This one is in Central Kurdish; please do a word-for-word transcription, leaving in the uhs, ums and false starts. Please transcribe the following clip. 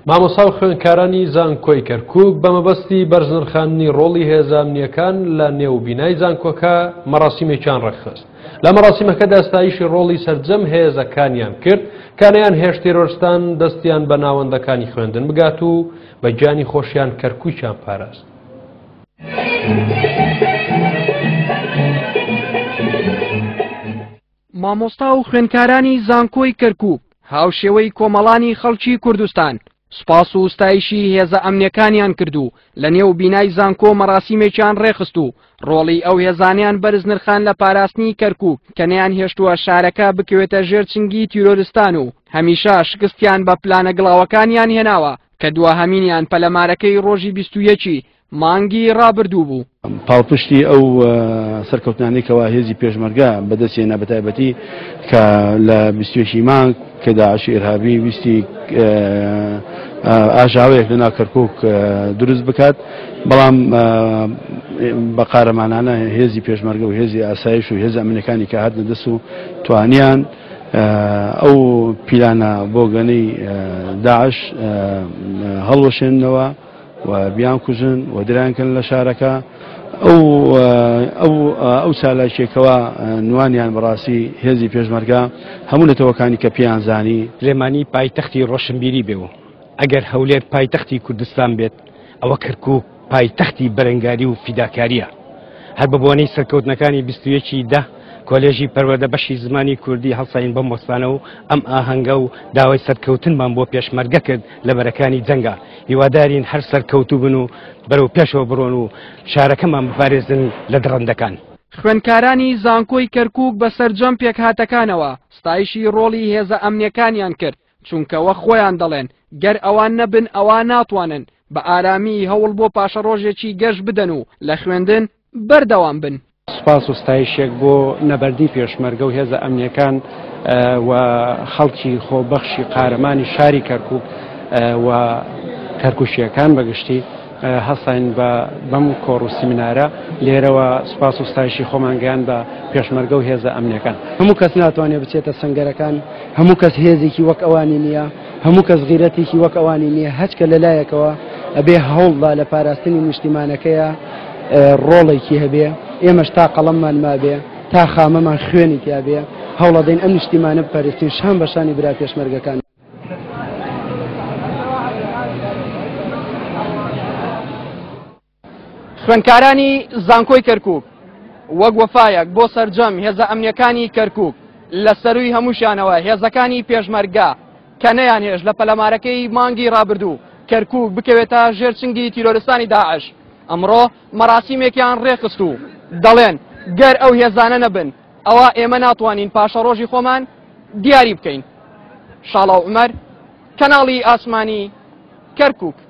مامۆستا و خوێندکارانی زانکۆی کەرکووک بە مەبەستی بەرزنرخاندنی ڕۆڵی هێزە ئەمنیەکان لە نێوبینای زانکۆکە مەراسیمێکیان ڕێکخست. لە مەراسیمەکەدا ستایشی ڕۆڵی سەرجەم هێزەکانیان کرد کانیان هێشت تێرۆریستان دەستیان بە ناوەندەکانی خوێندن بگات و بە گیانی خۆشیان کەرکووکیان پاراست. مامۆستا و خوێندکارانی زانکۆی کەرکووک هاوشێوەی کۆمەڵانی خەڵکی کوردستان سوپاس و ستایشی هێزە ئەمنیەکانیان کردو لە نێو بینای زانکۆ مەراسیمێکیان ڕێخست و ڕۆڵی ئەو هێزانیان بەرزنرخان لە پاراستنی کەرکووک کە نەیان هێشتووە شارەکە بکەوێتە ژێر چنگی تیرۆریستان و هەمیشە شکستیان بە پلانە گڵاوەکانیان هێناوە کە دووەهەمینیان پەلەمارەکەی ڕۆژی بیست و یەکی مانگی ڕابردوو بوو. پاڵپشتی ئەو سەرکەوتنانێکەوە هێزی پێشمەرگە بەدەستێنە بەتایبەتی کە لە بیستوێکی مانگ کە داعشی ئێرهابی ویستی ئاژاوەیەک لەناو کەرکووک دروست بکات، بەڵام بە قارەمانانە هێزی پێشمەرگە و هێزی ئاسایش و هێز ئەمنیەکانی کە هاتنە دەست و توانیان ئەو پیلانە بۆ گەنەی داعش هەڵوەشێننەوە و بیان کوژن و درانکردن لە شارەکە. ئەو ئەو ئەو چالاکیێکەوە نوانیان بەڕاستی هێزی پێشمەرگە هەموو نەتەوەکانی کە پێیان زانی سلێمانی پایتەختی ڕۆشنبیری بێەوە. ئەگەر هەولێر پایتەختی کوردستان بێت ئەوە کەرکووک پایتەختی بەرەنگاری و فیداکاریە. هەر بە بۆنەی سەرکەوتنەکانی بیست و یەکی دە کۆلێژی پەروەردە بەشی زمانی کوردی هەڵساین بەم وەستانە و ئەم ئاهەنگە و داوای سەرکەوتنمان بۆ پێشمەرگە کرد لە بەرەکانی جەنگە. هیوادارین هەر سەرکەوتوو بن و بەرەو پێشەوە بڕۆن و شارەکەمان بپارێزن لە دڕندەکان. خوێندکارانی زانکۆی کەرکووک بە سەرجەم پێکهاتەکانەوە ستایشی ڕۆڵی هێزە ئەمنیەکانیان کرد چونکەوە خۆیان دەڵێن گەر ئەوان نەبن ئەوان ناتوانن بە ئارامی هەوڵ بۆ پاشە ڕۆژێکی گەشت بدەن و لە خوێندن بەردەوام بن. سوپاس و ستایشێک بۆ نەبەردی پێشمەرگە و هێزە ئەمنیەکان و خەڵکی خۆبەخشی قارەمانی شاری کەرکووک و کەرکووشیەکان بەگشتی هەستاین بە بەم کۆڕ و سیمینارە لێرەوە سوپاس و ستایشی خۆمانگەیان بە پێشمەرگە و هێزە ئەمنیەکان. هەموو کەس ناتوانێت بچێتە سەنگەرەکان، هەموو کەس هێزێکی وەک ئەوانی نییە، هەموو کەس غیرەتێکی وەک ئەوانی نییە، هەچکە لەلایەکەوە ئەبێ هەوڵدا لە پاراستنی نیشتیمانەکەیە ڕۆڵێکی هەبێ. ئێمەش تا قەڵەممان مابێ تا خامەمان خوێنی تیابێ هەوڵە دەین ئەم نیشتیمانە بپارێزین شان بەشانی برا پێشمەرگەکان. خوێندکارانی زانکۆی کەرکووک وەک وەفایەک بۆ سەرجەم هێزە ئەمنیەکانی کەرکووک لە سەروی هەمووشانەوە هێزەکانی پێشمەرگە کە نەیانهێش لە پەلەمارەکەی مانگی ڕابردوو کەرکووک بکەوێتە ژێرچنگی تیرۆریستانی داعش ئەمڕۆ مەراسیمێکیان ڕێخست و دەڵێن گەر ئەو هێزانە نەبن ئەوە ئێمە ناتوانین پاشە ڕۆژی خۆمان دیاری بکەین. شاڵاو عومەر، کەناڵی ئاسمانی کەرکووک.